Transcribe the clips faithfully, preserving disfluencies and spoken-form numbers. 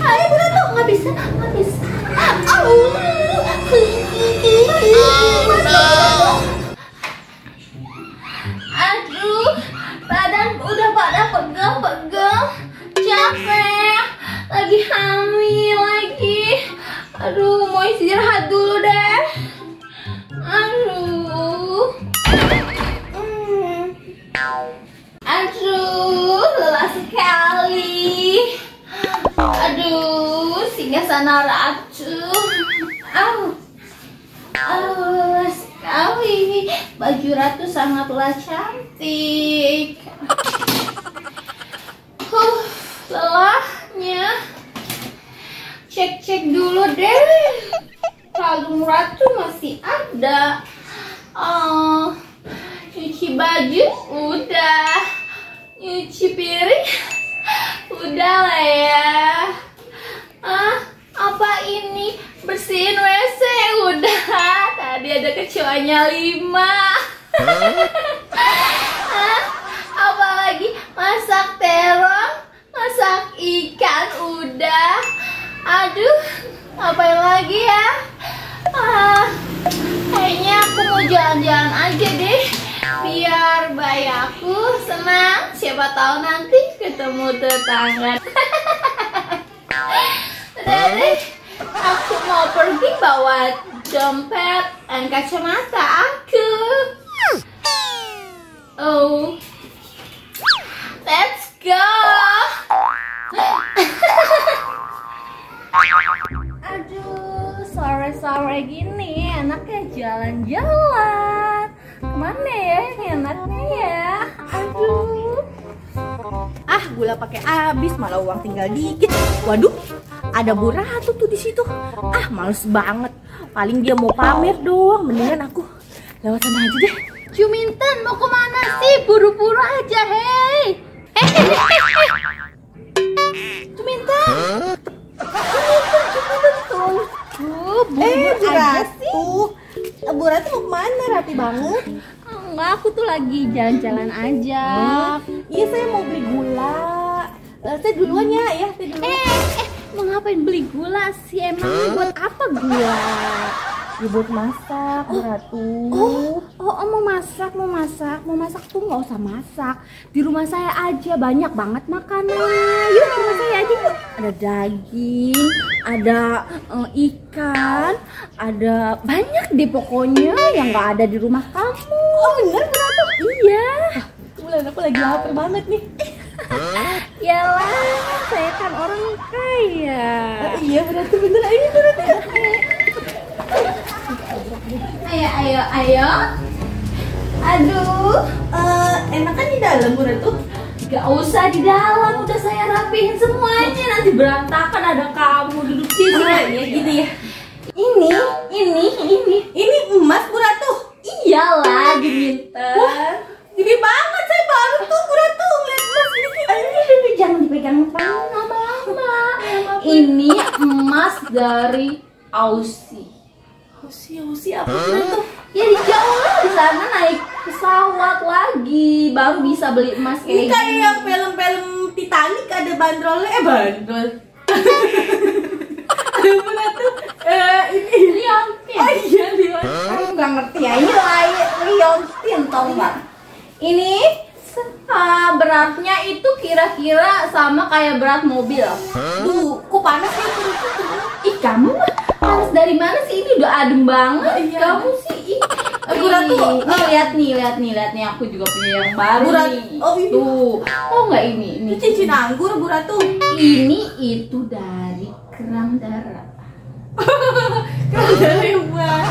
Ayo Bu Ratu, nggak bisa, nggak bisa. Aduh, badan udah pada pegal-pegal, capek, lagi hamil lagi. Aduh, mau istirahat dulu deh. Aduh, hmm. Aduh, lelah sekali. Aduh, singgah sana Ratu. Au, au, lelah sekali. Baju Ratu sangatlah cantik. Huh, lelahnya. Cek-cek dulu deh. Kalung Ratu masih ada. Oh, cuci baju udah. Nyuci piring udah lah ya. Ah, apa ini? Bersihin W C udah. Tadi ada kecoanya lima. Ah, apalagi masak terong, masak ikan udah. Aduh, ngapain lagi ya? Ah, kayaknya aku mau jalan-jalan aja deh, biar bayi aku senang. Siapa tahu nanti ketemu tetangga. Udah deh, aku mau pergi bawa dompet dan kacamata aku. Oh, let's go. Aduh, sore-sore gini enaknya jalan-jalan. Kemana ya yang enaknya ya? Aduh. Ah, gula pakai habis, malah uang tinggal dikit. Waduh, ada Bu Ratu tuh di situ. Ah, males banget. Paling dia mau pamer doang. Mendingan aku lewat sana aja deh. Juminten mau kemana sih? Buru-buru aja, hei. Eh, eh, eh, eh. Juminten. Juminten, Juminten tuh. Tuh, Eh, Bu aja sih. Ratu. Bu Ratu mau kemana? Rapi banget. Enggak, aku tuh lagi jalan-jalan aja. Hmm, iya, saya mau beli gula. Eh, saya duluan ya, ya, saya duluan. Eh, eh, mau ngapain beli gula sih? Emangnya buat apa gula? Ya, buat masak, Bu Ratu. Oh, oh, oh, mau masak, mau masak, mau masak tuh nggak usah masak. Di rumah saya aja banyak banget makanannya. Yuk ke rumah saya aja yuk. Ada daging, ada eh, ikan, ada banyak deh pokoknya yang nggak ada di rumah kamu. Oh, bener Bu Ratu? Iya. Bulan aku lagi lapar banget nih. Yalah, saya kan orang kaya. Oh, iya Bu Ratu, bener. Ayo Bu Ratu. Ayo, ayo, ayo. Aduh, Eh, enakan di dalam Bu Ratu? gak usah di dalam, udah saya rapihin semuanya. Nanti berantakan ada kamu duduk di sini. Oh, iya gitu ya. Ini, ini, ini. Ini emas Bu Ratu. Iyalah, Juminten. Gede banget, saya baru tuh Bu Ratu ngeliat emas ini. Aduh, aduh, aduh, jangan dipegang-pegang lama-lama. Ini emas dari Aussie. Usia usia apa Bu Ratu? Ya di jauh lah, di sana naik pesawat lagi baru bisa beli emas Ini kayak kayak gini. yang film-film Titanic ada bandrolnya, eh bandrol. Aduh Bu Ratu, eh ini Liontin. oh iya Leon. Kamu nggak ngerti ya, ini lain Liontin tau nggak? Ini ah, beratnya itu kira-kira sama kayak berat mobil. Duh, kok panas ya Bu Ratu? Ih, kamu mah panas dari mana sih? Ini udah adem banget. Oh, iya. Kamu sih ih. Eh, Bu Ratu, Ih, nih eh. lihat nih, lihat nih, lihat nih, aku juga punya yang baru Bu Ratu, nih. oh, ini. Tuh, oh nggak ini, ini. Ini cincin anggur Bu Ratu. Ini itu dari kerang darah. Kalau dari emas.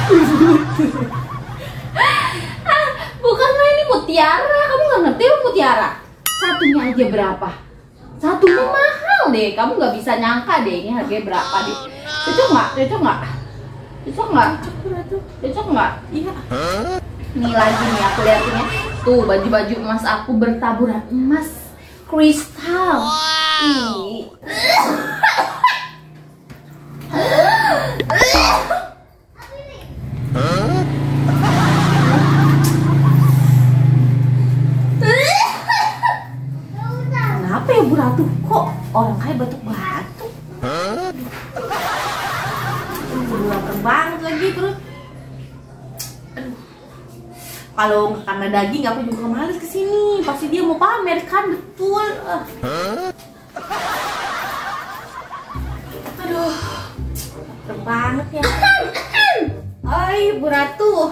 Bukanlah ini mutiara, kamu nggak ngerti lo mutiara? Satunya aja berapa? Satunya mahal deh, kamu nggak bisa nyangka deh ini harganya berapa deh. Cocok nggak? Cocok nggak? Cocok nggak? Bu Ratu. Cocok nggak? Iya. Nih lagi nih aku liatinnya. Tuh baju-baju emas aku bertaburan emas kristal. Ih. Kenapa ya Bu Ratu? Kok orang kaya batuk-batuk? lagi perut. Aduh. Kalau nggak karena daging, aku juga males kesini. Pasti dia mau pamer kan, betul. Uh. Aduh, lapar banget ya. Ay, Bu Ratu.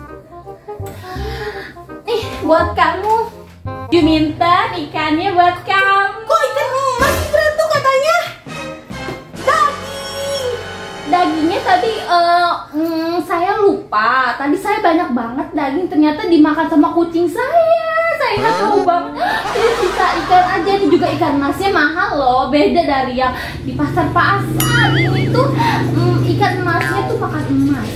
Nih, buat kamu. Diminta ikannya buat kamu. Kok ikan emas Bu Ratu katanya? Daging. Dagingnya tadi uh, mm, saya lupa. Tadi saya banyak banget daging, ternyata dimakan sama kucing saya. Saya nggak tahu banget. Ini sisa ikan aja. Ini juga ikan emasnya mahal loh. Beda dari yang di pasar pasar. Ini tuh mm, ikan emasnya tuh makan emas.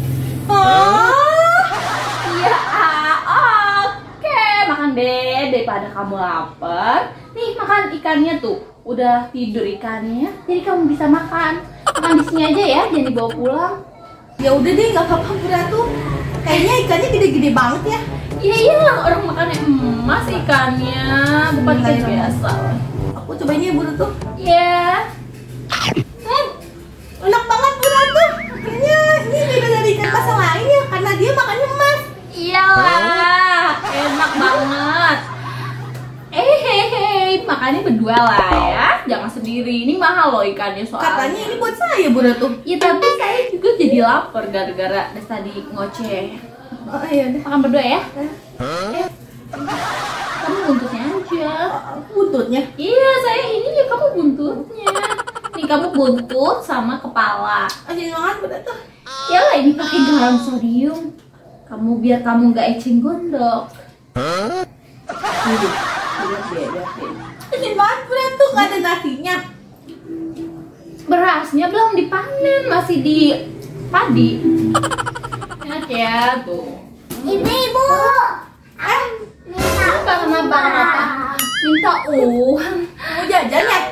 Oh. Iya, ah, oke. Makan deh daripada kamu lapar. Nih makan ikannya tuh. Udah tidur ikannya, jadi kamu bisa makan. Makan di sini aja ya, jangan dibawa pulang. Ya udah deh, nggak apa-apa Bu Ratu. Kayaknya ikannya gede-gede banget ya. Iya iya, orang makannya emas ikannya, bukan ikan Hmm, biasa. Aku cobain ya Bu Ratu. Iya. Hmm, enak banget Bu Ratu. Kayaknya ini beda dari ikan emas yang lain ya, karena dia makannya emas. Iyalah, enak banget. Eh hehe, makannya berdua lah ya, jangan sendiri. Ini mahal loh ikannya soalnya. Katanya ini buat saya Bu Ratu. Ya tapi saya juga jadi lapar gara-gara dari tadi ngoceh. Oh iya deh. Makan berdua ya. Eh, kamu buntutnya aja. Buntutnya. Iya, saya ini ya, kamu buntutnya. Nih kamu buntut sama kepala. Aja makan Bu Ratu. Ya lah, ini pakai garam sodium. Kamu biar kamu nggak eceng gondok. Ini lihat deh, lihat deh. Ini banget Bu Ratu, nggak ada nasinya. Berasnya belum dipanen, masih di padi. Enak ya tuh. Ibu-ibu. Eh, Apa kenapa kenapa? Minta uang. mau jajan ya?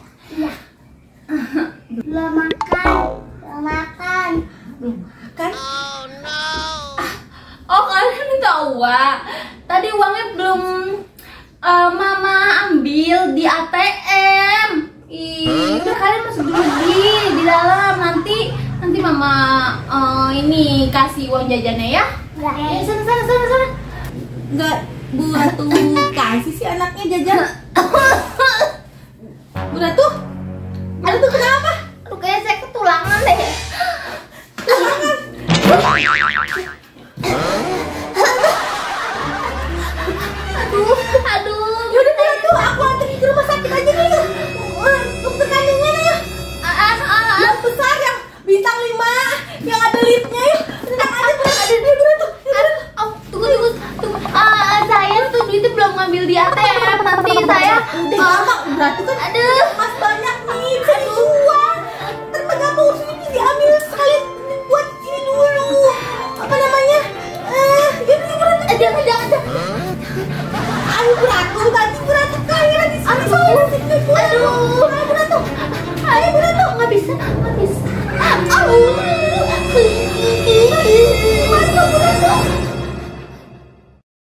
Belum makan, belum makan. Belum makan. Oh kalian minta uang. Tadi uangnya belum eh, Mama ambil di A T M. Ih, udah kalian masuk dulu di di dalam, nanti nanti Mama eh, ini kasih uang jajannya ya. Enggak. Eh, sana sana sana sana. Nggak Bu Ratu kasih sih anaknya jajan. Bu Ratu, Bu Ratu kenapa? Aduh kayak saya ketulangan deh. Aduh, aduh. Yaudah Bu Ratu, aku anterin ke rumah sakit aja nih. Uh, Dokter kandungnya ya. Ah, ah, ah. Yang besar, yang bintang lima, yang ada liftnya ya. Tenang aja Bu Ratu. Ada dia Bu Ratu. Aduh, oh, tunggu tunggu tunggu. Ah, saya tuh duitnya belum ngambil di A T M. Nanti saya Udah lama Bu Ratu kan. aduh.